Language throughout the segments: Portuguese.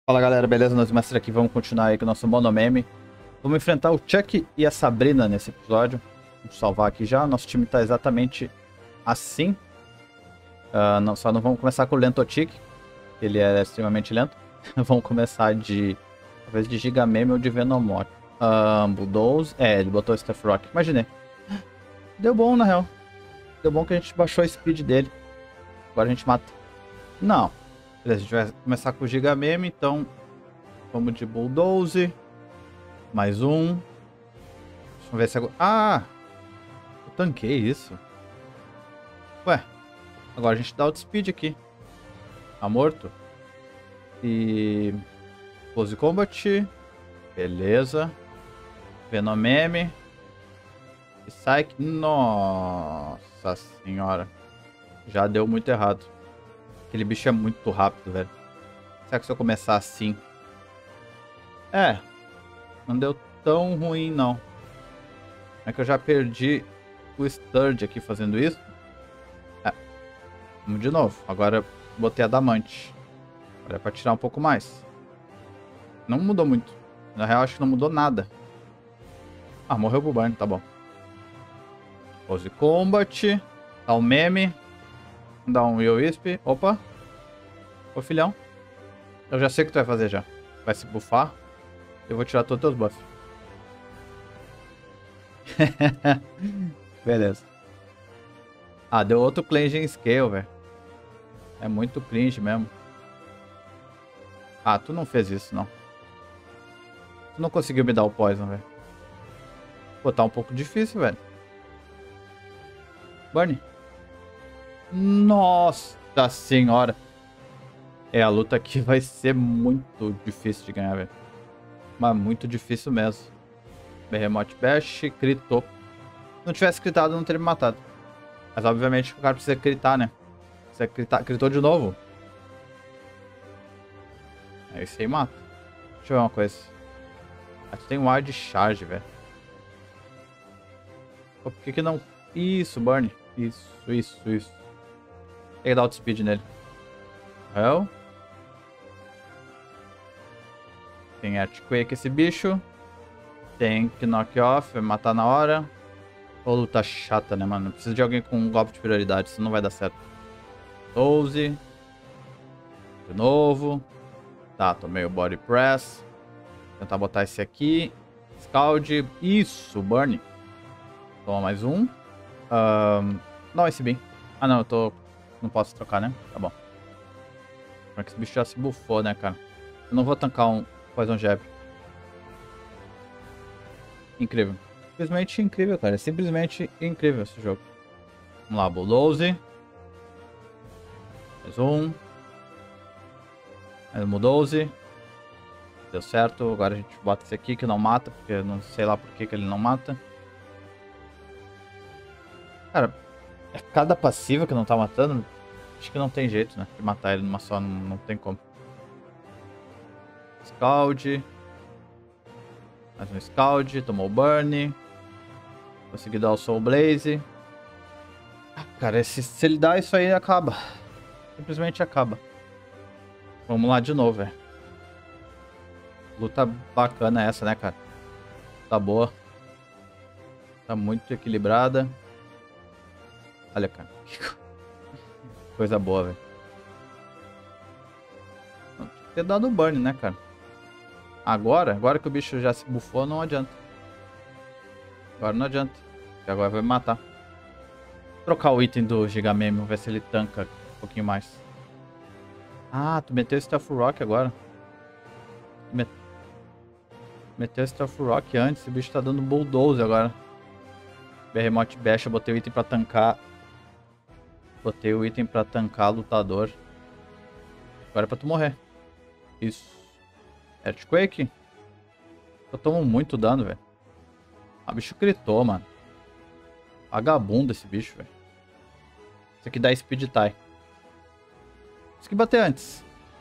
Fala galera, beleza? Nós mestres aqui, vamos continuar aí com o nosso monomeme. Vamos enfrentar o Chuck e a Sabrina nesse episódio. Vamos salvar aqui já, nosso time tá exatamente assim. Só não vamos começar com o Lentotic, ele é extremamente lento. Vamos começar talvez de Gigameme ou de Venomoth. Bulldoze, ele botou o Stuff Rock, imaginei. Deu bom na real. Deu bom que a gente baixou a speed dele. Agora a gente mata. Não. Beleza, a gente vai começar com o Gigameme, então vamos de Bulldoze. Mais um. Deixa eu ver se agora... eu tanquei isso. Ué, agora a gente dá outspeed aqui. Tá morto. E... Close Combat. Beleza. Venomeme. E Psyche. Nossa senhora. Já deu muito errado. Aquele bicho é muito rápido, velho. Será que se eu começar assim... não deu tão ruim, não. É que eu já perdi o Sturge aqui fazendo isso. Vamos de novo. Agora eu botei Adamante. Agora é pra tirar um pouco mais. Não mudou muito. Na real, acho que não mudou nada. Morreu pro burn, tá bom. Close Combat. Dá um meme. Dá um Will Wisp. Opa. Ô, filhão. Eu já sei o que tu vai fazer já. Vai se buffar. Eu vou tirar todos os teus buffs. Beleza. Deu outro Cleansing Scale, velho. É muito cringe mesmo. Tu não fez isso, não. Tu não conseguiu me dar o poison, velho. Pô, tá um pouco difícil, velho. Burn. Nossa senhora. A luta aqui vai ser muito difícil de ganhar, velho. Mas muito difícil mesmo. Behemoth Bash, critou. Se não tivesse critado, não teria me matado. Mas obviamente o cara precisa critar, né? Precisa critar. Critou de novo. Esse aí mata. Deixa eu ver uma coisa. Tu tem um Wild Charge, velho. Por que não... Isso, Burn. Isso. Tem que dar outspeed nele. Hell. Tem Earthquake esse bicho. Tem que knock off, vai matar na hora. Ô, luta chata, né, mano? Precisa de alguém com um golpe de prioridade, senão não vai dar certo. 12. De novo. Tá, tomei o Body Press. Vou tentar botar esse aqui. Scald. Isso, Burn. Toma mais um. Não, esse bem. Não, eu tô... Não posso trocar, né? Tá bom. Porque esse bicho já se buffou, né, cara? Eu não vou tancar um Poison Jab. Incrível. Simplesmente incrível, cara. É simplesmente incrível esse jogo. Vamos lá, Bulldoze. Mais um. Mais um Bulldoze. Deu certo. Agora a gente bota esse aqui que não mata, porque eu não sei lá por que ele não mata. Cara, é cada passiva que não tá matando. Acho que não tem jeito, né? De matar ele numa só, não tem como. Scald. Mais um Scald. Tomou o Burn. Consegui dar o Soul Blaze. Cara, se ele dá isso aí, acaba. Simplesmente acaba. Vamos lá de novo, velho. Luta bacana essa, né, cara? Tá boa. Tá muito equilibrada. Olha, cara. Coisa boa, velho. Tinha que ter dado o burn, né, cara? Agora que o bicho já se buffou, não adianta. Agora não adianta. Porque agora vai me matar. Vou trocar o item do Gigameme, vamos ver se ele tanca um pouquinho mais. Tu meteu o Stealth Rock agora. Meteu o Stealth Rock antes, o bicho tá dando Bulldoze agora. Behemoth Bash, eu botei o item pra tancar. Botei o item pra tancar lutador. Agora é pra tu morrer. Isso. Earthquake? Eu tomo muito dano, velho. O bicho gritou, mano. Vagabundo esse bicho, velho. Isso aqui dá speed tie. Isso aqui bater antes.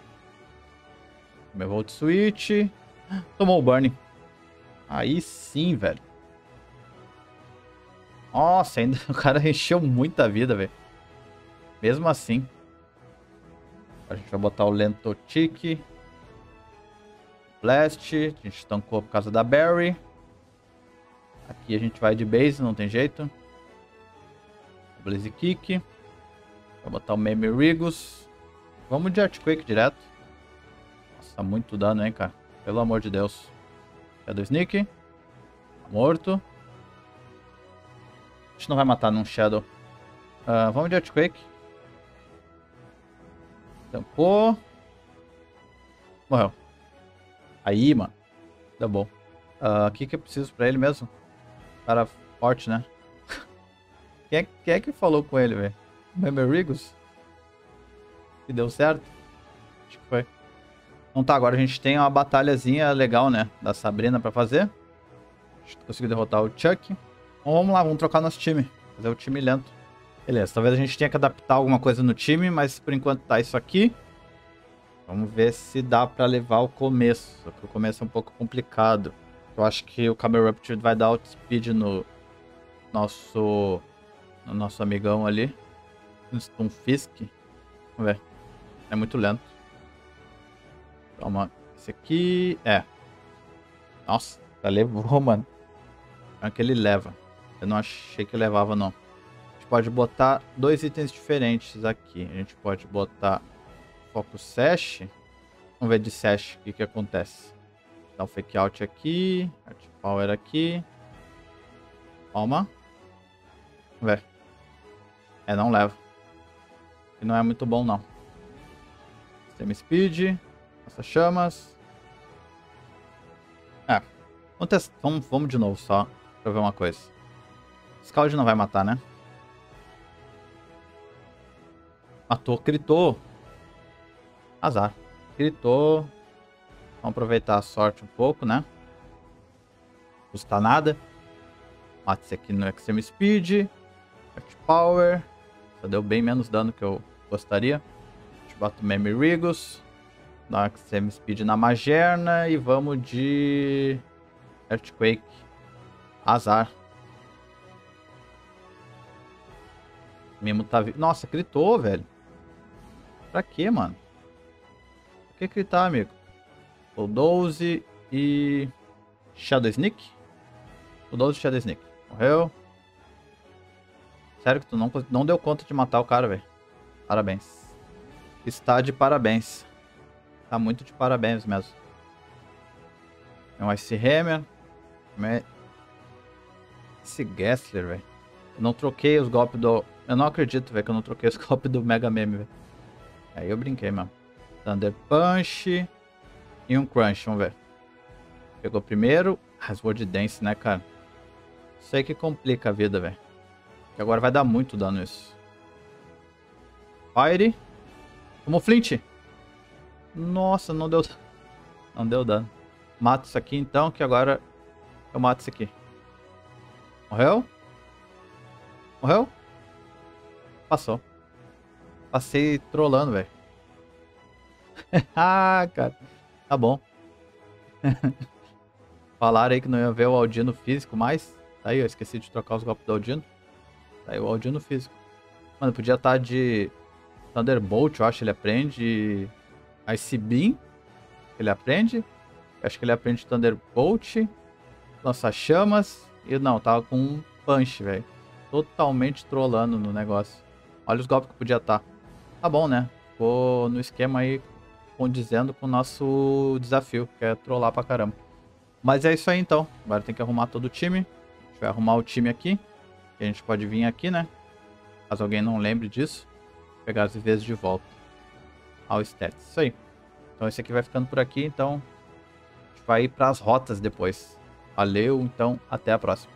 Meu Volt Switch. Tomou o burn. Aí sim, velho. Nossa, ainda o cara encheu muita vida, velho. Mesmo assim. A gente vai botar o Lentotic. Blast. A gente tancou por causa da Berry. Aqui a gente vai de base, não tem jeito. Blaze Kick. Vou botar o Memerigos. Vamos de Earthquake direto. Nossa, muito dano, hein, cara. Pelo amor de Deus. Shadow Sneak. Morto. A gente não vai matar num Shadow. Vamos de Earthquake. Tampou. Morreu. Aí, mano. Tá bom. O que eu preciso pra ele mesmo? Cara forte, né? Quem é que falou com ele, velho? Memerigos? Que deu certo? Acho que foi. Então tá, agora a gente tem uma batalhazinha legal, né? Da Sabrina pra fazer. A gente conseguiu derrotar o Chuck. Então vamos lá, vamos trocar nosso time. Fazer o time lento. Beleza, talvez a gente tenha que adaptar alguma coisa no time, mas por enquanto tá isso aqui. Vamos ver se dá pra levar o começo. Porque o começo é um pouco complicado. Eu acho que o Camerupt vai dar outspeed no nosso amigão ali. Stunfisk. Vamos ver. É muito lento. Toma. Esse aqui. Nossa, já levou, mano. É que ele leva. Eu não achei que levava, não. A gente pode botar 2 itens diferentes aqui. A gente pode botar Focus Sash. Vamos ver de Sash o que acontece. Dá um Fake Out aqui. Art Power aqui. Toma. Vamos ver. Não leva. E não é muito bom, não. Stem Speed. Nossas chamas. Vamos de novo só. Pra ver uma coisa. Scald não vai matar, né? Matou, gritou. Azar. Gritou. Vamos aproveitar a sorte um pouco, né? Não custa nada. Mata esse aqui no Extreme Speed. Art Power. Só deu bem menos dano que eu gostaria. A gente bota o Memerigos. Dá um Extreme Speed na Magerna. E vamos de Earthquake. Azar. Mimo tá vivo. Nossa, gritou, velho. Pra quê, mano? Pra que gritar, amigo? O 12 e Shadow Sneak. O 12 e Shadow Sneak. Morreu. Sério que tu não deu conta de matar o cara, velho. Parabéns. Está de parabéns. Tá muito de parabéns mesmo. É um Ice Hammer. Esse Gessler, velho. Eu não troquei os golpes do... Eu não acredito, velho, que eu não troquei os golpes do Mega Meme, velho. Aí eu brinquei, mano. Thunder Punch. E um Crunch, vamos ver. Pegou primeiro. Sword Dance, né, cara? Isso aí que complica a vida, velho. Que agora vai dar muito dano isso. Fire. Tomou Flint. Nossa, não deu... Não deu dano. Mato isso aqui então, que agora eu mato isso aqui. Morreu? Morreu? Passou. Passei trolando, velho. Ah, cara. Tá bom. Falaram aí que não ia ver o Aldino físico mais. Tá aí, eu esqueci de trocar os golpes do Aldino. Tá aí o Aldino físico. Mano, podia estar de Thunderbolt, eu acho que ele aprende. Ice Beam. Ele aprende. Eu acho que ele aprende Thunderbolt. Lança-chamas. E não, tava com um Punch, velho. Totalmente trollando no negócio. Olha os golpes que podia estar. Tá bom, né? Ficou no esquema aí condizendo com o nosso desafio, que é trollar pra caramba. Mas é isso aí então. Agora tem que arrumar todo o time. A gente vai arrumar o time aqui. Que a gente pode vir aqui, né? Caso alguém não lembre disso. Pegar as vezes de volta. Ao stats. Isso aí. Então esse aqui vai ficando por aqui. Então a gente vai ir para as rotas depois. Valeu, então até a próxima.